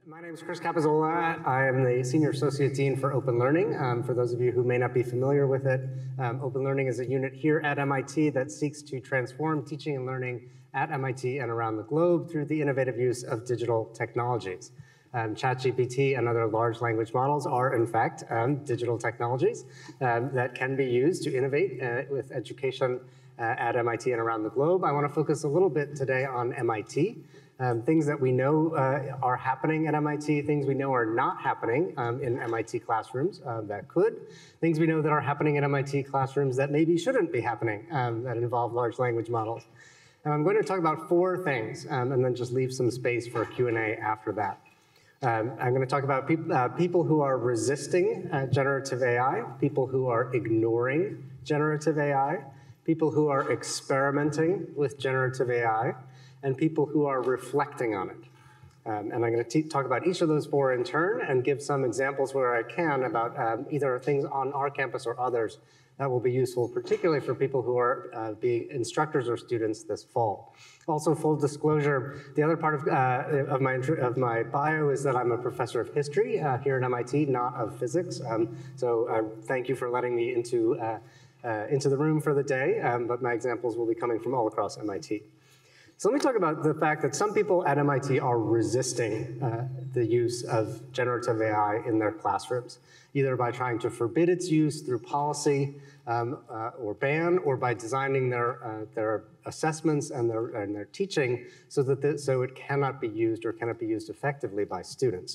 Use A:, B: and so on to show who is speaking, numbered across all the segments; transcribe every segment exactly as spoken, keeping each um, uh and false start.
A: My name is Chris Capozzola. I am the Senior Associate Dean for Open Learning. Um, for those of you who may not be familiar with it, um, Open Learning is a unit here at M I T that seeks to transform teaching and learning at M I T and around the globe through the innovative use of digital technologies. Um, ChatGPT and other large language models are, in fact, um, digital technologies um, that can be used to innovate uh, with education uh, at M I T and around the globe. I want to focus a little bit today on M I T. Um, things that we know uh, are happening at M I T, things we know are not happening um, in M I T classrooms uh, that could, things we know that are happening in M I T classrooms that maybe shouldn't be happening um, that involve large language models. And I'm going to talk about four things um, and then just leave some space for Q and A after that. Um, I'm going to talk about peop uh, people who are resisting uh, generative A I, people who are ignoring generative A I, people who are experimenting with generative A I, and people who are reflecting on it. Um, and I'm going to talk about each of those four in turn and give some examples where I can about um, either things on our campus or others that will be useful, particularly for people who are uh, being instructors or students this fall. Also, full disclosure, the other part of, uh, of, my, of my bio is that I'm a professor of history uh, here at M I T, not of physics. Um, so uh, thank you for letting me into, uh, uh, into the room for the day, um, but my examples will be coming from all across M I T. So let me talk about the fact that some people at M I T are resisting uh, the use of generative A I in their classrooms, either by trying to forbid its use through policy um, uh, or ban, or by designing their, uh, their assessments and their, and their teaching so that the, so it cannot be used or cannot be used effectively by students.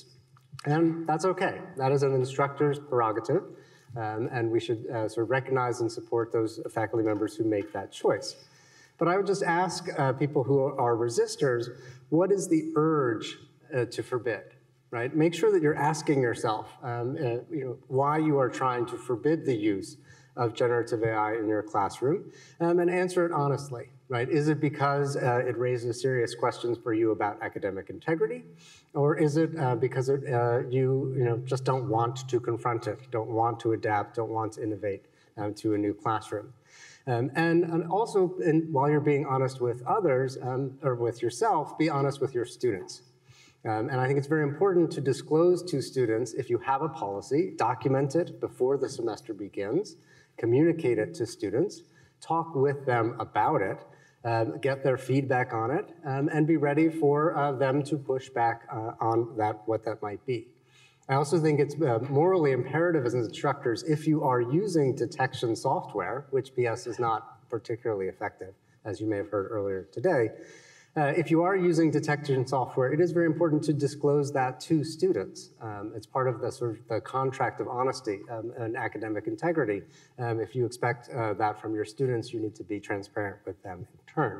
A: And that's okay. That is an instructor's prerogative, um, and we should uh, sort of recognize and support those faculty members who make that choice. But I would just ask uh, people who are resistors, what is the urge uh, to forbid, right? Make sure that you're asking yourself um, uh, you know, why you are trying to forbid the use of generative A I in your classroom, um, and answer it honestly, right? Is it because uh, it raises serious questions for you about academic integrity? Or is it uh, because it, uh, you, you know, just don't want to confront it, don't want to adapt, don't want to innovate um, to a new classroom? Um, and, and also, in, while you're being honest with others, um, or with yourself, be honest with your students. Um, and I think it's very important to disclose to students, if you have a policy, document it before the semester begins, communicate it to students, talk with them about it, um, get their feedback on it, um, and be ready for uh, them to push back uh, on that, what that might be. I also think it's uh, morally imperative as instructors, if you are using detection software, which P S is not particularly effective, as you may have heard earlier today, uh, if you are using detection software, it is very important to disclose that to students. Um, it's part of the sort of the contract of honesty um, and academic integrity. Um, if you expect uh, that from your students, you need to be transparent with them in turn.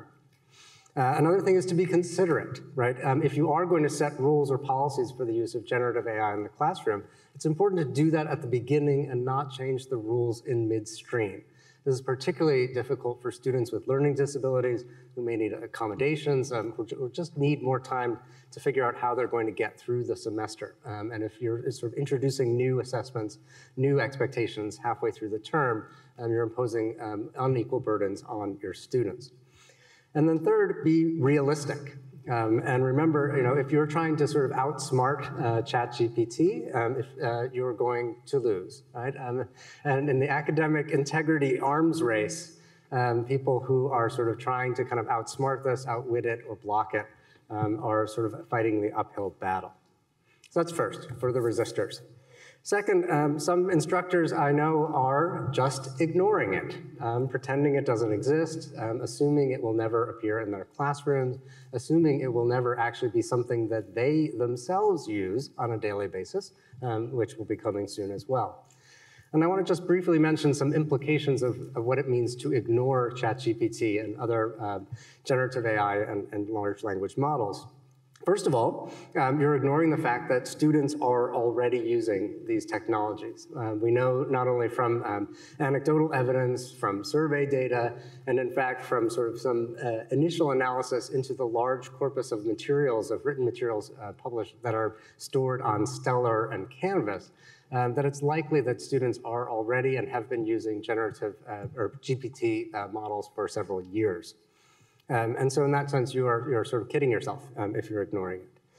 A: Uh, another thing is to be considerate, right? Um, if you are going to set rules or policies for the use of generative A I in the classroom, it's important to do that at the beginning and not change the rules in midstream. This is particularly difficult for students with learning disabilities who may need accommodations, um, or just need more time to figure out how they're going to get through the semester. Um, and if you're sort of introducing new assessments, new expectations halfway through the term, um, you're imposing um, unequal burdens on your students. And then third, be realistic. Um, and remember, you know, if you're trying to sort of outsmart uh, ChatGPT, um, if uh, you're going to lose, right? Um, and in the academic integrity arms race, um, people who are sort of trying to kind of outsmart this, outwit it, or block it, um, are sort of fighting the uphill battle. So that's first, for the resistors. Second, um, some instructors I know are just ignoring it, um, pretending it doesn't exist, um, assuming it will never appear in their classrooms, assuming it will never actually be something that they themselves use on a daily basis, um, which will be coming soon as well. And I want to just briefly mention some implications of, of what it means to ignore ChatGPT and other uh, generative A I and, and large language models. First of all, um, you're ignoring the fact that students are already using these technologies. Uh, we know not only from um, anecdotal evidence, from survey data, and in fact from sort of some uh, initial analysis into the large corpus of materials, of written materials uh, published that are stored on Stellar and Canvas, um, that it's likely that students are already and have been using generative uh, or G P T uh, models for several years. Um, and so in that sense, you are, you're sort of kidding yourself um, if you're ignoring it.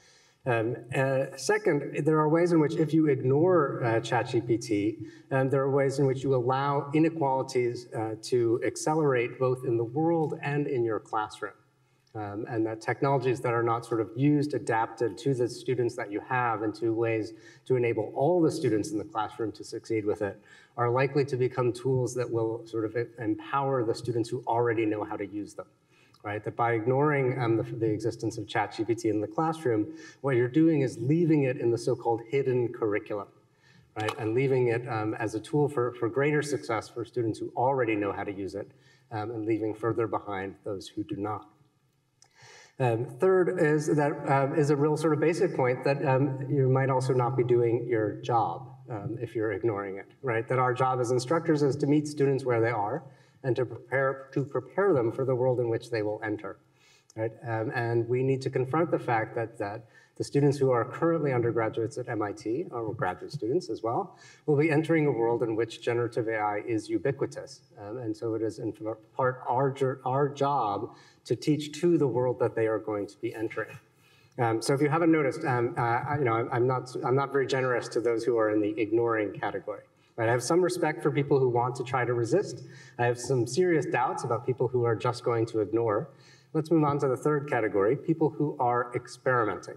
A: Um, uh, second, there are ways in which if you ignore uh, ChatGPT, um, there are ways in which you allow inequalities uh, to accelerate both in the world and in your classroom. Um, and that technologies that are not sort of used, adapted to the students that you have and to ways to enable all the students in the classroom to succeed with it are likely to become tools that will sort of empower the students who already know how to use them. Right, that by ignoring um, the, the existence of ChatGPT in the classroom, what you're doing is leaving it in the so-called hidden curriculum, right, and leaving it um, as a tool for, for greater success for students who already know how to use it, um, and leaving further behind those who do not. Um, third is that um, is a real sort of basic point that um, you might also not be doing your job um, if you're ignoring it, right? That our job as instructors is to meet students where they are, and to prepare, to prepare them for the world in which they will enter, right? Um, and we need to confront the fact that, that the students who are currently undergraduates at M I T, or graduate students as well, will be entering a world in which generative A I is ubiquitous. Um, and so it is in part our, our job to teach to the world that they are going to be entering. Um, so if you haven't noticed, um, uh, you know, I'm not, I'm not very generous to those who are in the ignoring category. Right, I have some respect for people who want to try to resist. I have some serious doubts about people who are just going to ignore. Let's move on to the third category, people who are experimenting.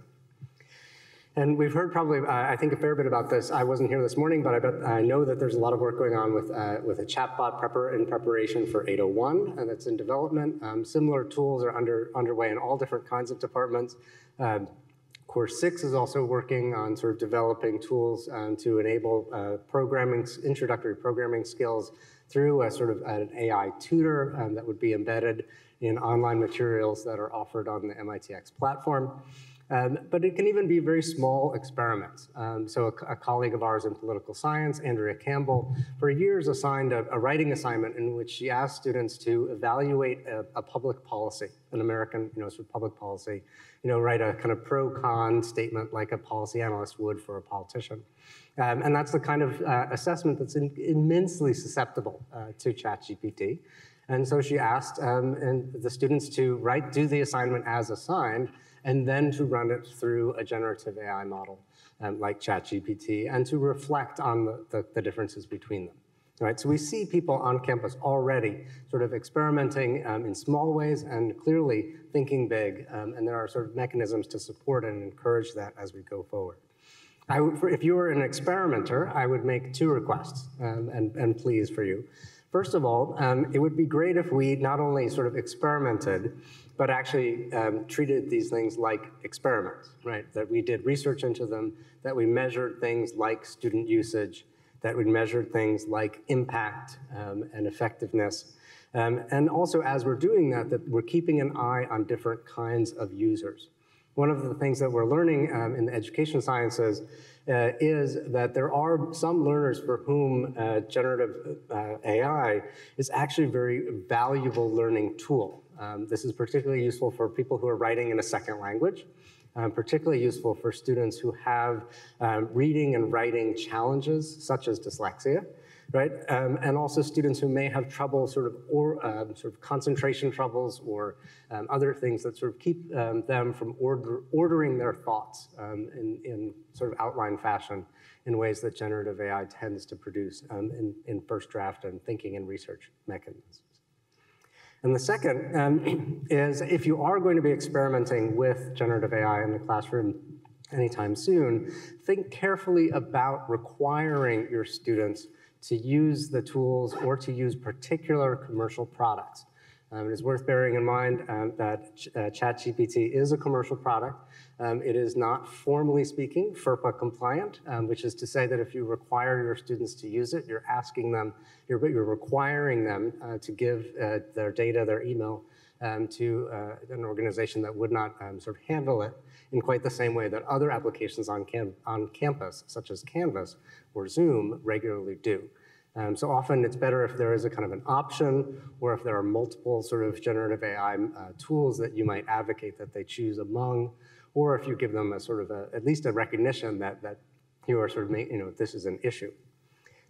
A: And we've heard probably, uh, I think, a fair bit about this. I wasn't here this morning, but I bet I know that there's a lot of work going on with, uh, with a chatbot prepper in preparation for eight oh one, and that's in development. Um, similar tools are under, underway in all different kinds of departments. Um, Course six is also working on sort of developing tools um, to enable uh, programming, introductory programming skills through a sort of an A I tutor um, that would be embedded in online materials that are offered on the M I T X platform. Um, but it can even be very small experiments. Um, so a, a colleague of ours in political science, Andrea Campbell, for years assigned a, a writing assignment in which she asked students to evaluate a, a public policy, an American, you know, sort of public policy, you know, write a kind of pro-con statement like a policy analyst would for a politician. Um, and that's the kind of uh, assessment that's in, immensely susceptible uh, to ChatGPT. And so she asked um, and the students to write, do the assignment as assigned, and then to run it through a generative A I model um, like ChatGPT, and to reflect on the, the, the differences between them. Right, so we see people on campus already sort of experimenting um, in small ways and clearly thinking big, um, and there are sort of mechanisms to support and encourage that as we go forward. I would, for, if you were an experimenter, I would make two requests um, and, and pleas for you. First of all, um, it would be great if we not only sort of experimented, but actually um, treated these things like experiments, right? That we did research into them, that we measured things like student usage, that we measured things like impact um, and effectiveness. Um, and also, as we're doing that, that we're keeping an eye on different kinds of users. One of the things that we're learning um, in the education sciences uh, is that there are some learners for whom uh, generative uh, A I is actually a very valuable learning tool. Um, this is particularly useful for people who are writing in a second language. Um, particularly useful for students who have um, reading and writing challenges, such as dyslexia, right? Um, and also students who may have trouble, sort of, or um, sort of concentration troubles, or um, other things that sort of keep um, them from order, ordering their thoughts um, in, in sort of outline fashion in ways that generative A I tends to produce um, in, in first draft and thinking and research mechanisms. And the second um, is if you are going to be experimenting with generative A I in the classroom anytime soon, think carefully about requiring your students to use the tools or to use particular commercial products. Um, it is worth bearing in mind um, that ch uh, ChatGPT is a commercial product. Um, it is not, formally speaking, FERPA compliant, um, which is to say that if you require your students to use it, you're asking them, you're, you're requiring them uh, to give uh, their data, their email, um, to uh, an organization that would not um, sort of handle it in quite the same way that other applications on, cam on campus, such as Canvas or Zoom, regularly do. Um, so often it's better if there is a kind of an option, or if there are multiple sort of generative A I uh, tools that you might advocate that they choose among, or if you give them a sort of a, at least a recognition that, that you are sort of, you know, this is an issue.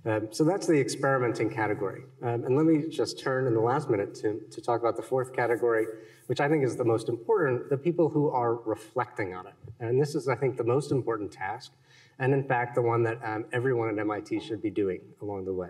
A: Um, so that's the experimenting category. Um, and let me just turn in the last minute to, to talk about the fourth category, which I think is the most important, the people who are reflecting on it. And this is, I think, the most important task, and in fact, the one that um, everyone at M I T should be doing along the way.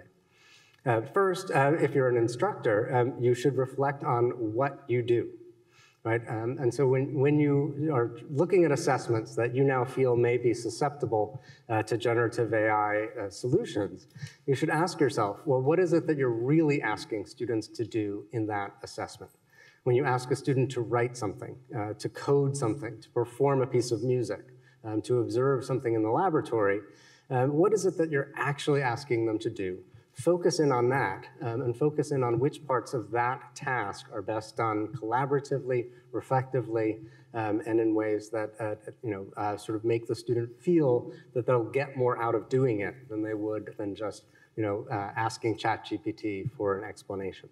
A: Uh, first, uh, if you're an instructor, um, you should reflect on what you do. Right? Um, and so when, when you are looking at assessments that you now feel may be susceptible uh, to generative A I uh, solutions, you should ask yourself, well, what is it that you're really asking students to do in that assessment? When you ask a student to write something, uh, to code something, to perform a piece of music, um, to observe something in the laboratory, um, what is it that you're actually asking them to do? Focus in on that, um, and focus in on which parts of that task are best done collaboratively, reflectively, um, and in ways that uh, you know uh, sort of make the student feel that they'll get more out of doing it than they would than just you know uh, asking ChatGPT for an explanation.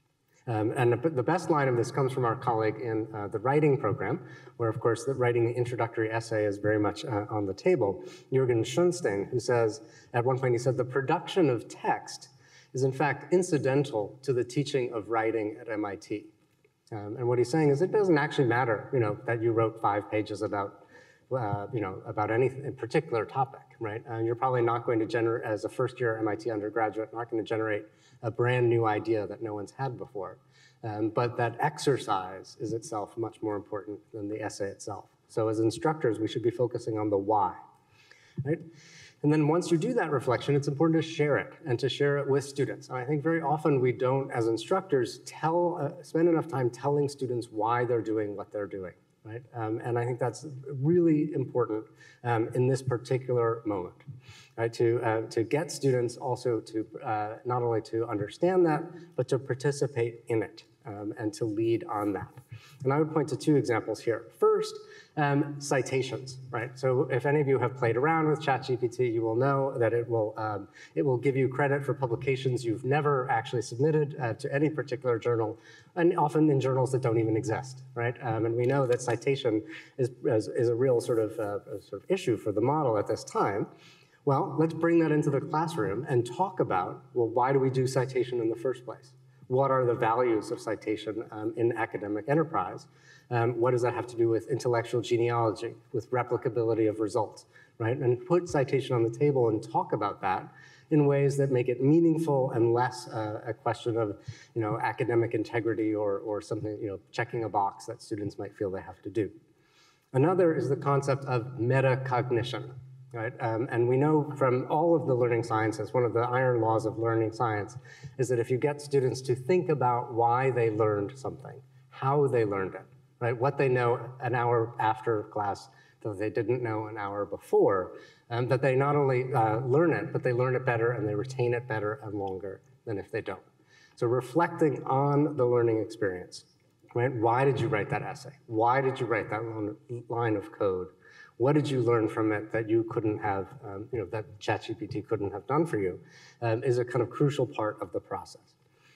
A: Um, and the, the best line of this comes from our colleague in uh, the writing program, where, of course, the writing the introductory essay is very much uh, on the table. Jürgen Schönstein, who says, at one point he said, the production of text is in fact incidental to the teaching of writing at M I T. Um, and what he's saying is it doesn't actually matter, you know, that you wrote five pages about Uh, you know, about any particular topic, right? Uh, you're probably not going to generate, as a first-year M I T undergraduate, not going to generate a brand new idea that no one's had before. Um, but that exercise is itself much more important than the essay itself. So as instructors, we should be focusing on the why, right? And then once you do that reflection, it's important to share it and to share it with students. And I think very often we don't, as instructors, tell, uh, spend enough time telling students why they're doing what they're doing. Right? Um, and I think that's really important um, in this particular moment, right? To, uh, to get students also to uh, not only to understand that, but to participate in it um, and to lead on that. And I would point to two examples here. First, um, citations, right? So if any of you have played around with ChatGPT, you will know that it will, um, it will give you credit for publications you've never actually submitted uh, to any particular journal, and often in journals that don't even exist, right? Um, and we know that citation is, is, is a real sort of, uh, sort of issue for the model at this time. Well, let's bring that into the classroom and talk about, well, why do we do citation in the first place? What are the values of citation um, in academic enterprise? Um, what does that have to do with intellectual genealogy, with replicability of results, right? And put citation on the table and talk about that in ways that make it meaningful and less uh, a question of, you know, academic integrity or, or something, you know, checking a box that students might feel they have to do. Another is the concept of metacognition. Right? Um, and we know from all of the learning sciences, one of the iron laws of learning science is that if you get students to think about why they learned something, how they learned it, right? What they know an hour after class that they didn't know an hour before, um, that they not only uh, learn it, but they learn it better and they retain it better and longer than if they don't. So reflecting on the learning experience, right? Why did you write that essay? Why did you write that line of code? What did you learn from it that you couldn't have, um, you know, that ChatGPT couldn't have done for you, um, is a kind of crucial part of the process.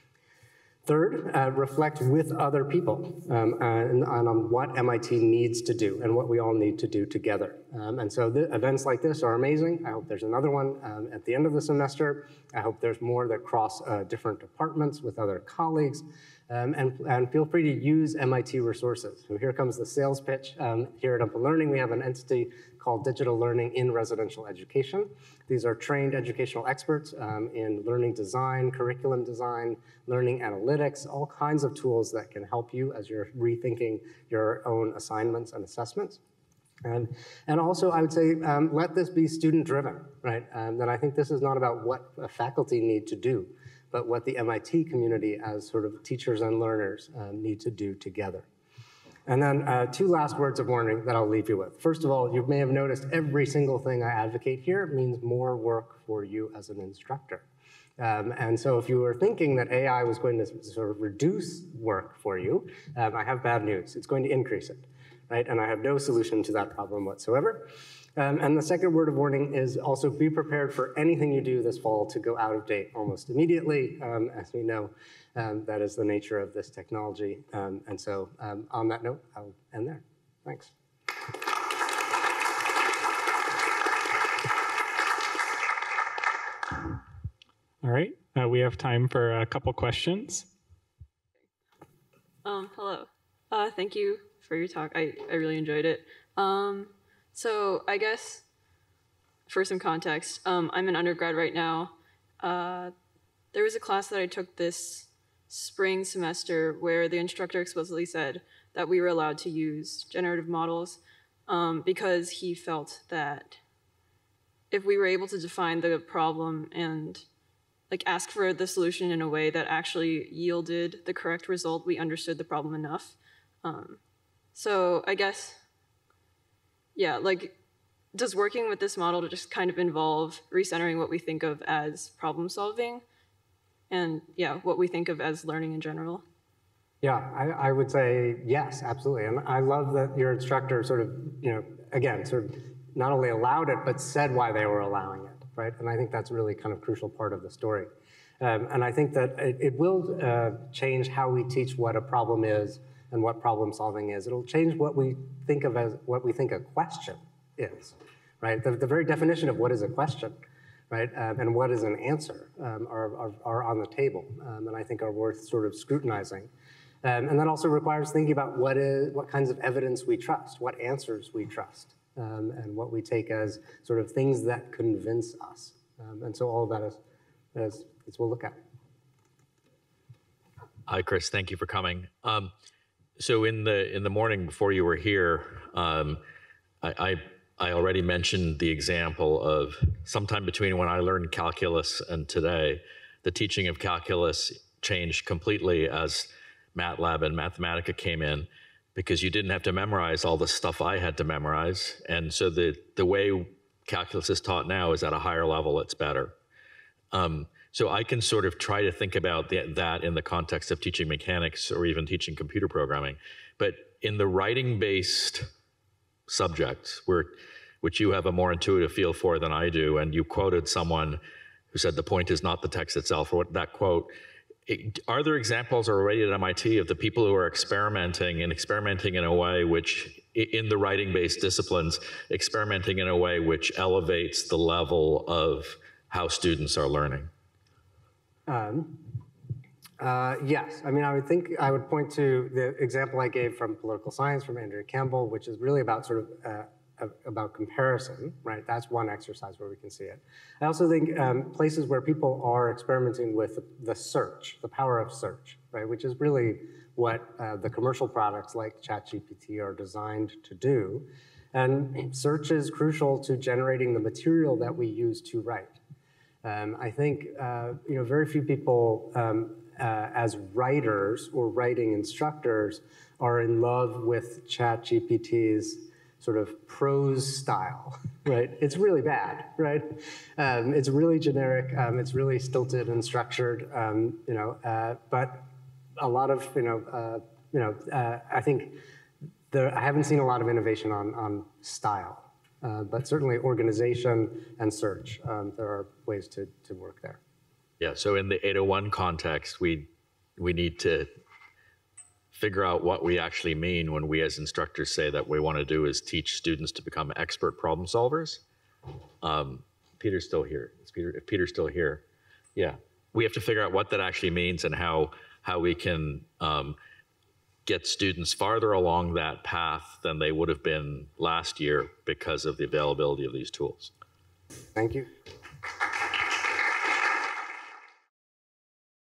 A: Third, uh, reflect with other people um, and, and on what M I T needs to do and what we all need to do together. Um, and so the events like this are amazing. I hope there's another one um, at the end of the semester. I hope there's more that cross uh, different departments with other colleagues. Um, and, and feel free to use M I T resources. So here comes the sales pitch. Um, here at Open Learning, we have an entity called Digital Learning in Residential Education. These are trained educational experts um, in learning design, curriculum design, learning analytics, all kinds of tools that can help you as you're rethinking your own assignments and assessments. Um, and also, I would say, um, let this be student-driven, right? Um, that I think this is not about what a faculty need to do, but what the M I T community as sort of teachers and learners um, need to do together. And then uh, two last words of warning that I'll leave you with. First of all, you may have noticed every single thing I advocate here means more work for you as an instructor. Um, and so if you were thinking that A I was going to sort of reduce work for you, um, I have bad news. It's going to increase it, right? And I have no solution to that problem whatsoever. Um, and the second word of warning is also be prepared for anything you do this fall to go out of date almost immediately. Um, as we know, um, that is the nature of this technology. Um, and so um, on that note, I'll end there. Thanks.
B: All right, uh, we have time for a couple questions.
C: Um, hello. Uh, thank you for your talk. I, I really enjoyed it. Um, so I guess for some context, um, I'm an undergrad right now. Uh, there was a class that I took this spring semester where the instructor explicitly said that we were allowed to use generative models um, because he felt that if we were able to define the problem and like ask for the solution in a way that actually yielded the correct result, we understood the problem enough. Um, so I guess, yeah, like, does working with this model to just kind of involve recentering what we think of as problem solving and, yeah, what we think of as learning in general?
A: Yeah, I, I would say yes, absolutely. And I love that your instructor sort of, you know, again, sort of not only allowed it, but said why they were allowing it, right? And I think that's really kind of crucial part of the story. Um, and I think that it, it will uh, change how we teach what a problem is and what problem solving is. It'll change what we think of as what we think a question is, right? The, the very definition of what is a question, right, um, and what is an answer um, are, are, are on the table, um, and I think are worth sort of scrutinizing. Um, and that also requires thinking about what is what kinds of evidence we trust, what answers we trust, um, and what we take as sort of things that convince us. Um, and so all of that is, is, is we'll look at.
D: Hi, Chris. Thank you for coming. Um, so in the in the morning before you were here, um, I, I I already mentioned the example of sometime between when I learned calculus and today, the teaching of calculus changed completely as MATLAB and Mathematica came in, because you didn't have to memorize all the stuff I had to memorize. And so the, the way calculus is taught now is at a higher level, it's better. Um, so I can sort of try to think about the, that in the context of teaching mechanics or even teaching computer programming. But in the writing-based subjects, where, which you have a more intuitive feel for than I do, and you quoted someone who said the point is not the text itself, or what that quote, it, are there examples already at M I T of the people who are experimenting and experimenting in a way which, in the writing-based disciplines, experimenting in a way which elevates the level of how students are learning?
A: Um, uh, yes, I mean, I would think I would point to the example I gave from political science from Andrea Campbell, which is really about sort of uh, about comparison, right? That's one exercise where we can see it. I also think um, places where people are experimenting with the search, the power of search, right? Which is really what uh, the commercial products like ChatGPT are designed to do. And search is crucial to generating the material that we use to write. Um, I think, uh, you know, very few people um, uh, as writers or writing instructors are in love with ChatGPT's sort of prose style, right? It's really bad, right? Um, it's really generic. Um, it's really stilted and structured, um, you know. Uh, but a lot of, you know, uh, you know, uh, I think there, I haven't seen a lot of innovation on on style, uh, but certainly organization and search. Um, there are ways to to work there.
D: Yeah. So in the eight oh one context, we we need to figure out what we actually mean when we as instructors say that we want to do is teach students to become expert problem solvers. Um, Peter's still here. Is Peter, if Peter's still here, yeah. We have to figure out what that actually means and how, how we can um, get students farther along that path than they would have been last year because of the availability of these tools.
A: Thank you.